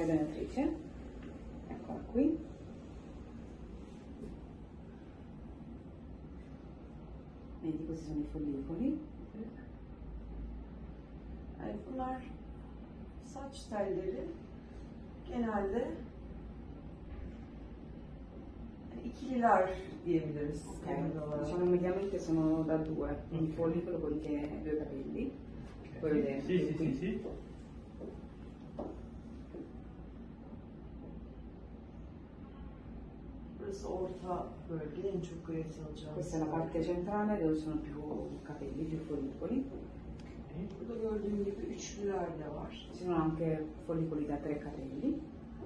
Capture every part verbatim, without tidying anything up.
Aria donatrice, eccola qui. Vedi, questi sono i follicoli. Yani bunlar saç telleri genelde yani ikililer diyebiliriz. Okay. genel olarak. Diciamo mediamente sono da due, quindi il follicolo contiene due capelli. Puoi vedere? Sì, sì, sì, sì. Burası orta bölge, en çok grefit alacağımız. Questa è la parte centrale dove ci sono più capelli, più follicoli. Burada gördüğün gibi üçlüler de var. Ci sono anche follicoli da tre capelli.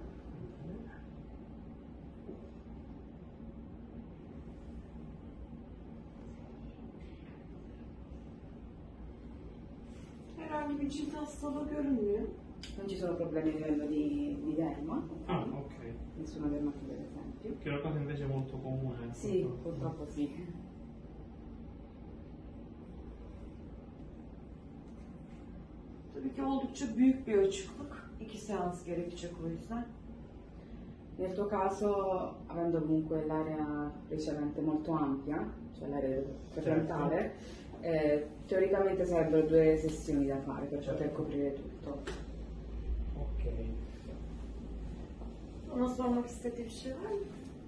Herhangi bir cilt hastalığı görünmüyor. Non ci sono problemi a livello di, di derma, Ah, ok. nessuna dermatite ad esempio. Che è una cosa invece molto comune. Sì, purtroppo sì. Tabii ki oldukça büyük bir açıklık. İki seans gerekecek o yüzden. Nel tuo caso, avendo comunque l'area ricevente molto ampia, cioè l'area frontale, eh, teoricamente sarebbero due sessioni da fare per poter coprire tutto. Ok. Ona sormak istediği bir şey var mı?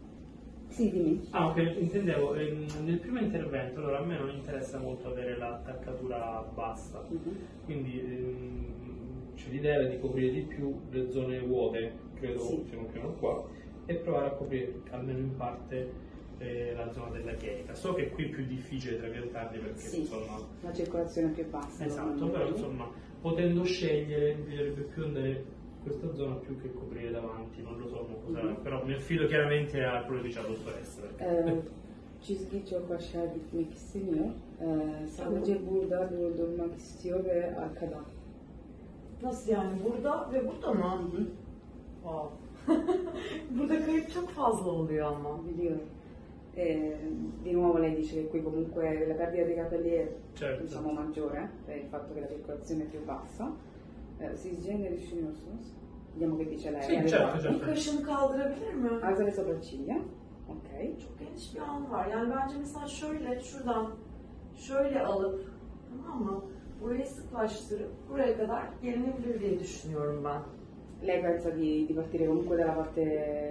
Sì, dimmi. Ah, ok, intendevo, ehm, nel primo intervento, allora a me non interessa molto avere l'attaccatura bassa, Mhm. quindi ehm, c'è l'idea di coprire di più le zone vuote, credo Sì. siano più o meno qua, e provare a coprire almeno in parte eh, la zona della cheica. So che qui è più difficile trapiantarli perché Sì, insomma... la circolazione è più bassa. Esatto, però normalmente. insomma, potendo scegliere, bisognerebbe più andare questa zona più che coprire davanti, non lo so cosa, Mhm. però mi affido chiaramente a quello che dice la dottoressa. Perché... Ee, çizgi çok aşağı gitmek istemiyor. Ee, sadece burada durdurmak istiyor ve arkada. Nasıl yani? Burada ve burada mı? Wow. Burada kayıp çok fazla oluyor ama. Biliyorum. Eh, di nuovo lei dice che qui comunque la perdita dei capelli è Certo. diciamo maggiore per il fatto che la circolazione è più bassa. Eh, siz ne düşünüyorsunuz? Vediamo che dice lei. Sì, Arriva. certo, Bir certo. kaşını kaldırabilir mi? Alza le sopracciglia. Ok. Çok geniş bir alan var. Yani bence mesela şöyle şuradan şöyle alıp tamam mı? Burayı sıklaştırıp buraya kadar gelinebilir diye düşünüyorum ben. Lei pensa di, di partire comunque dalla parte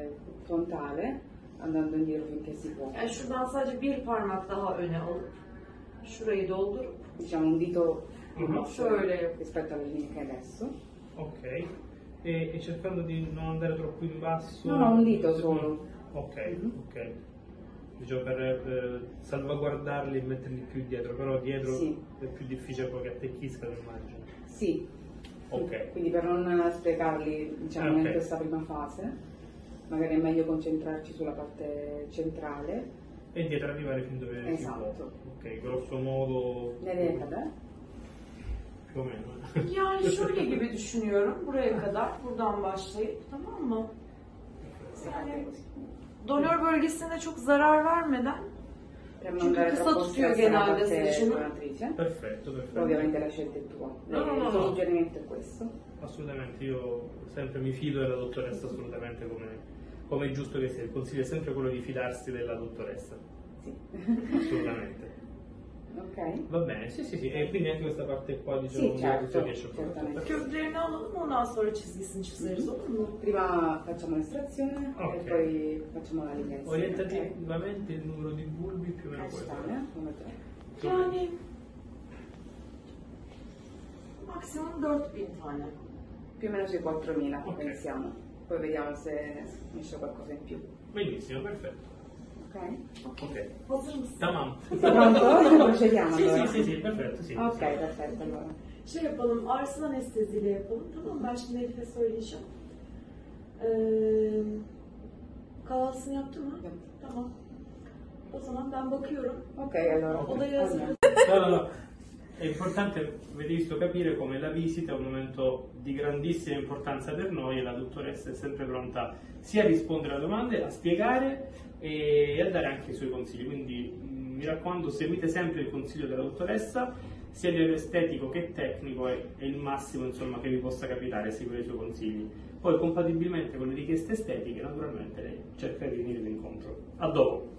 frontale andando indietro finché si può. Yani şuradan sadece bir parmak daha öne alıp şurayı doldurup Diciamo un dito più Mhm. basso Şöyle. rispetto alla linea che hai adesso. Ok, e, e cercando di non andare troppo in basso. No, no, un dito solo. Ok, Mhm. ok. Diciamo per eh, salvaguardarli e metterli più dietro, però dietro Sì. è più difficile poi che attecchiscano, immagino. Sì. Ok. Quindi per non sprecarli diciamo, Ok. in questa prima fase, magari è meglio concentrarci sulla parte centrale. E dietro arrivare fin dove si Esatto. può. Ok, grosso modo Nereye kadar? più o meno. yani şöyle gibi düşünüyorum. Buraya kadar buradan başlayıp tamam mı? Yani donör bölgesine çok zarar vermeden Per non Çünkü dare kısa troppo tutuyor stress alla genelde parte saçını. donatrice. Perfetto, Però perfetto. ovviamente la scelta è tua. No, no, no, Il tuo no. suggerimento è questo. Assolutamente, io sempre mi fido della dottoressa, assolutamente come, come è giusto che sia. Il consiglio è sempre quello di fidarsi della dottoressa. Sì. Assolutamente. Ok. Va bene, sì, sì, sì. E quindi anche questa parte qua, diciamo, Sì, certo, si riesce a fare. certamente. köklerini alalım ondan sonra çizgisini çizeriz olur mu? Prima facciamo l'estrazione Ok. e poi facciamo la linea insieme. ok? Orientativamente il numero di bulbi più o meno Kaç questo. tane? Uno, tre. Yani maksimum dört bin tane. Più o meno sui quattromila Ok. pensiamo. Poi vediamo se esce qualcosa in più. Benissimo, perfetto. Ok? Ok. Hazır mısın? Tamam. Sei pronto? Procediamo Sì, allora. sì, sì, sì, perfetto, sì. Ok, perfetto allora. Şey yapalım, ağrısız anesteziyle yapalım tamam mı? Ben şimdi Elif'e söyleyeceğim. Ee, kahvaltısını yaptı mı? Yaptı. Tamam. O zaman ben bakıyorum. Ok, allora. Odayı hazır. No, no, no. È importante, avete visto, capire come la visita è un momento di grandissima importanza per noi e la dottoressa è sempre pronta sia a rispondere a domande, a spiegare e a dare anche i suoi consigli. Quindi mh, mi raccomando, seguite sempre il consiglio della dottoressa sia a livello estetico che tecnico è, è il massimo insomma, che vi possa capitare, seguire i suoi consigli. Poi compatibilmente con le richieste estetiche naturalmente lei cerca di venire incontro. A dopo!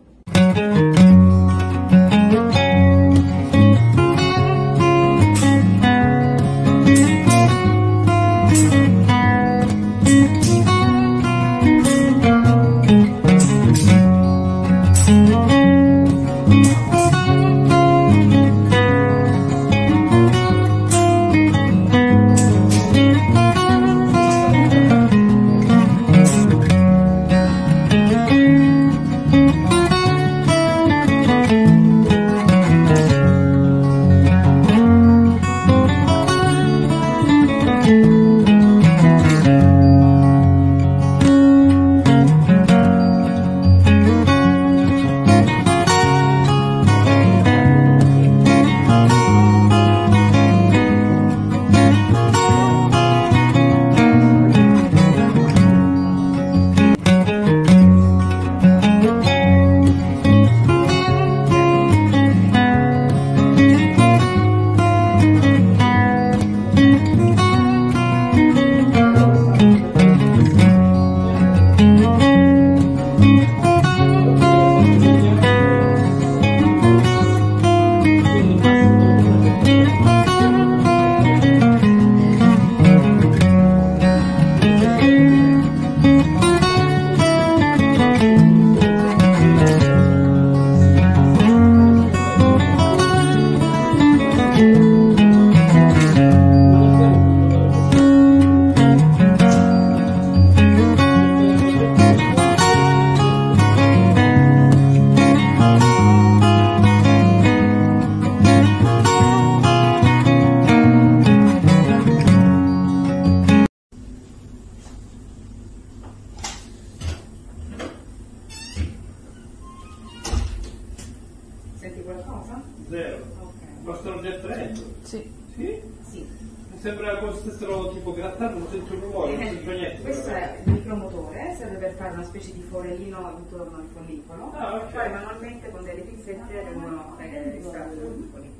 Senti qualcosa? Zero. Ok. Basta un oggetto dentro? Sì. Sì? Sì. Mi sembra come se stessero tipo grattando, non sento il rumore, non sento niente. Questo è il micromotore, serve per fare una specie di forellino intorno al follicolo. Ah, ok. Poi manualmente con delle pinzette vengono eh, estratti i follicoli.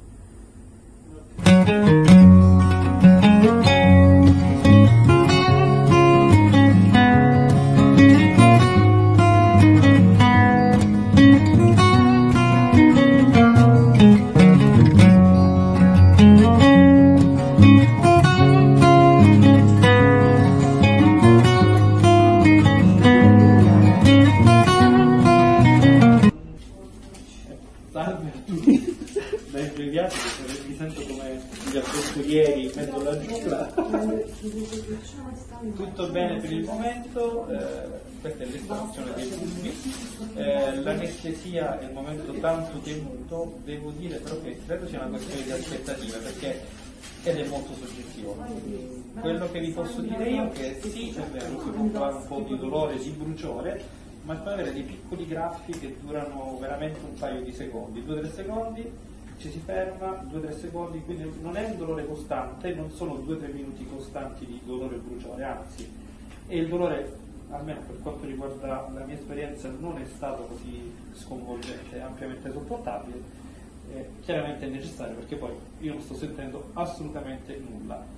Salve a tutti, dai svegliati perché mi sento come gli avventurieri in mezzo alla giungla. Tutto bene per il momento, eh, questa è l'estrazione dei bulbi, eh, l'anestesia è il momento tanto temuto, devo dire però che credo sia una questione di aspettative perché ed è molto soggettivo. Quello che vi posso dire io è che sì, è vero, si può provare un po' di dolore, di bruciore, ma si può avere dei piccoli graffi che durano veramente un paio di secondi, due o tre secondi, ci si ferma, due o tre secondi, quindi non è un dolore costante, non sono due o tre minuti costanti di dolore e bruciore, anzi, e il dolore, almeno per quanto riguarda la mia esperienza, non è stato così sconvolgente, è ampiamente sopportabile, eh, chiaramente è necessario perché poi io non sto sentendo assolutamente nulla.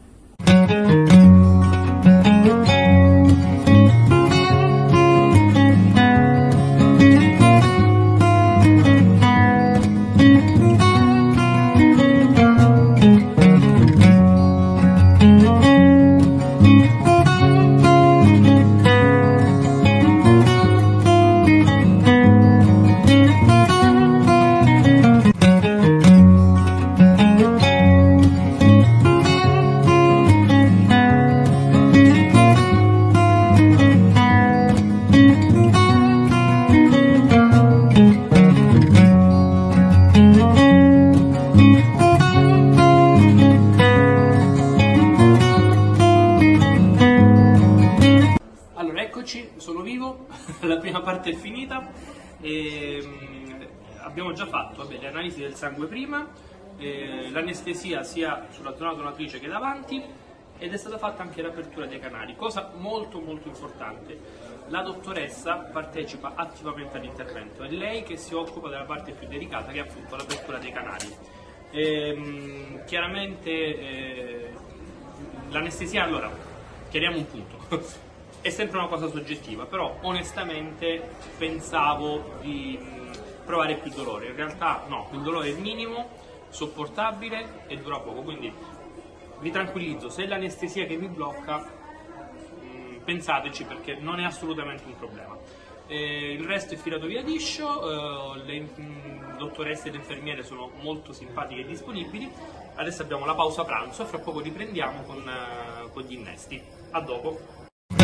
Sono vivo, la prima parte è finita e, mh, abbiamo già fatto vabbè, le analisi del sangue prima, eh, l'anestesia sia sulla zona donatrice che davanti ed è stata fatta anche l'apertura dei canali, cosa molto molto importante. La dottoressa partecipa attivamente all'intervento, è lei che si occupa della parte più delicata che è appunto l'apertura dei canali. Ehm, chiaramente eh, l'anestesia, allora, chiariamo un punto, è sempre una cosa soggettiva, però onestamente pensavo di mh, provare più dolore, in realtà no, il dolore è minimo, sopportabile e dura poco, quindi vi tranquillizzo, se è l'anestesia che vi blocca, mh, pensateci perché non è assolutamente un problema. Eh, il resto è filato via liscio, eh, le mh, dottoresse ed infermiere sono molto simpatiche e disponibili. Adesso abbiamo la pausa pranzo e fra poco riprendiamo con, eh, con gli innesti. A dopo!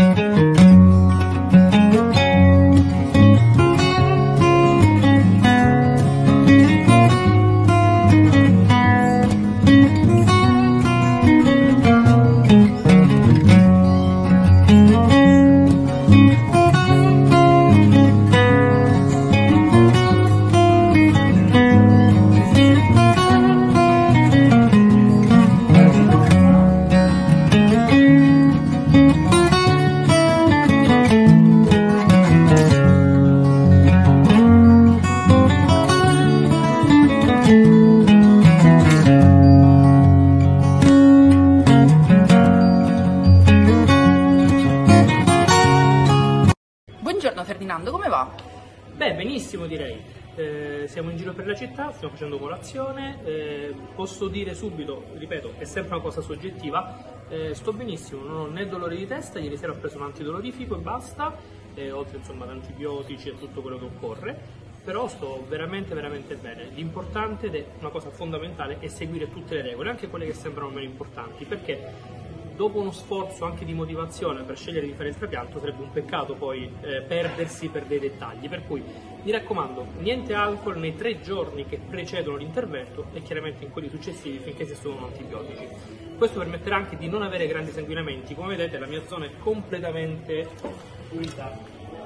Buongiorno Ferdinando, come va? Beh, benissimo direi. Eh, siamo in giro per la città, stiamo facendo colazione, eh, posso dire subito, ripeto, è sempre una cosa soggettiva, eh, sto benissimo, non ho né dolore di testa, ieri sera ho preso un antidolorifico e basta, eh, oltre insomma ad antibiotici e tutto quello che occorre, però sto veramente veramente bene. L'importante ed è una cosa fondamentale è seguire tutte le regole, anche quelle che sembrano meno importanti, perché dopo uno sforzo anche di motivazione per scegliere di fare il trapianto sarebbe un peccato poi eh, perdersi per dei dettagli, per cui mi raccomando, niente alcol nei tre giorni che precedono l'intervento e chiaramente in quelli successivi finché si assumono antibiotici. Questo permetterà anche di non avere grandi sanguinamenti, come vedete la mia zona è completamente pulita.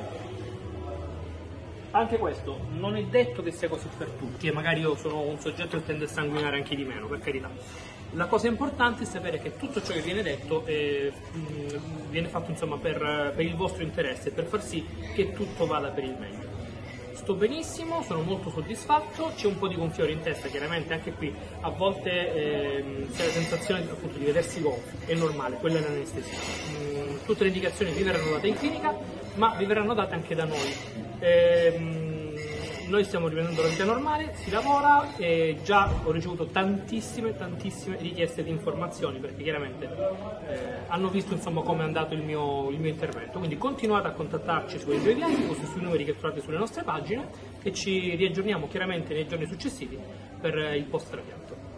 Anche questo non è detto che sia così per tutti e magari io sono un soggetto che tende a sanguinare anche di meno, per carità. La cosa importante è sapere che tutto ciò che viene detto eh, mh, viene fatto insomma, per, per il vostro interesse, per far sì che tutto vada per il meglio. Sto benissimo, sono molto soddisfatto, c'è un po' di gonfiore in testa, chiaramente anche qui a volte eh, c'è la sensazione appunto, di vedersi gonfi, è normale, quella è l'anestesia. Mm, tutte le indicazioni vi verranno date in clinica, ma vi verranno date anche da noi. Eh, Noi stiamo riprendendo la vita normale, si lavora e già ho ricevuto tantissime, tantissime richieste di informazioni perché chiaramente eh, hanno visto insomma come è andato il mio, il mio intervento. Quindi continuate a contattarci su Enjoy Clinic o sui numeri che trovate sulle nostre pagine e ci riaggiorniamo chiaramente nei giorni successivi per il post trapianto.